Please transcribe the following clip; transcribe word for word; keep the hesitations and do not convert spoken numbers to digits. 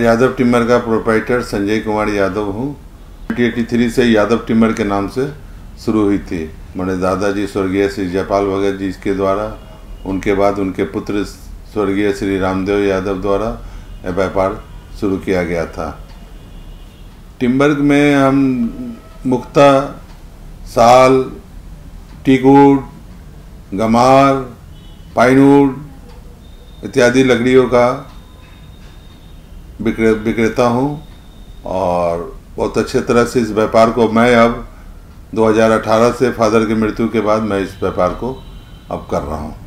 Yadav timber का proprietor Sanjay Kumar Yadav हूँ। उन्नीस सौ तिरासी से यादव टिम्बर के नाम से शुरू हुई थी। मेरे दादाजी स्वर्गीय श्री जयपाल भगत जी के द्वारा, उनके बाद उनके पुत्र स्वर्गीय श्री रामदेव यादव द्वारा यह व्यापार शुरू किया गया था। टिम्बर में हम मुख्यतः साल, टीकवुड, गमार, पाइनवुड इत्यादि लकड़ियों का विक्रे विक्रेता हूँ और बहुत अच्छे तरह से इस व्यापार को मैं अब दो हज़ार अठारह से फादर की मृत्यु के बाद मैं इस व्यापार को अब कर रहा हूँ।